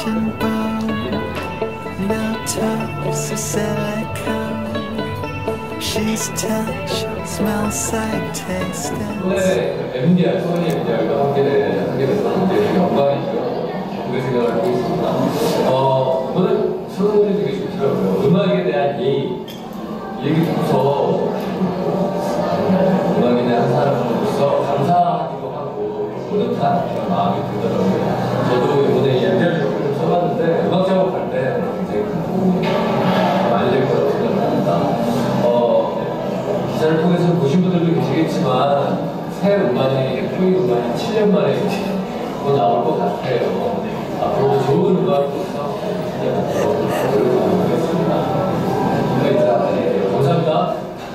and bone, no toes of silicone. She's touch, smells like taste and 오늘 MDR, 소니 MDR과 하게 돼서 되게 영광이죠. 그렇게 생각하고 있습니다. 오늘 소문이 되게 좋더라고요. 음악에 대한 얘기 듣고서 음악에 대한 사람으로서 감사하기도 하고 뿌듯한 그런 마음이 들더라고요. 저도 이번에 MDR 작품을 써봤는데 음악 작업할 때 굉장히 큰 도움이 많이 될 거라고 생각합니다. 기사를 통해서 보신 분들도 계시겠지만 새 음반이, 토이 음반이 7년 만에 또 나올 것 같아요. 앞으로 좋은 음악으로서 노력을 하겠습니다. 감사합니다.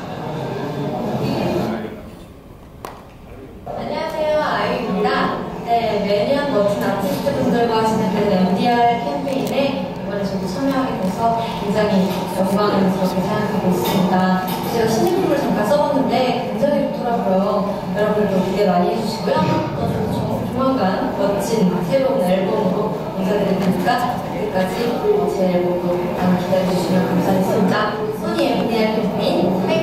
안녕하세요, 아이유입니다. 네, 매년 멋진 아티스트분들과 진행되는 MDR 캠페인에 이번에 저도 참여하게 돼서 굉장히 영광스럽게 생각하고 있습니다. 제가 신제품을 잠깐 써봤는데 굉장히 좋더라고요. 여러분들도 기대 많이 해주시고요. 또 조만간 멋진 새로운 앨범으로 인사드릴 테니까 그때까지 제 앨범도 많이 기다려주시면 감사하겠습니다. 소니 MDR 캠페인 화이팅!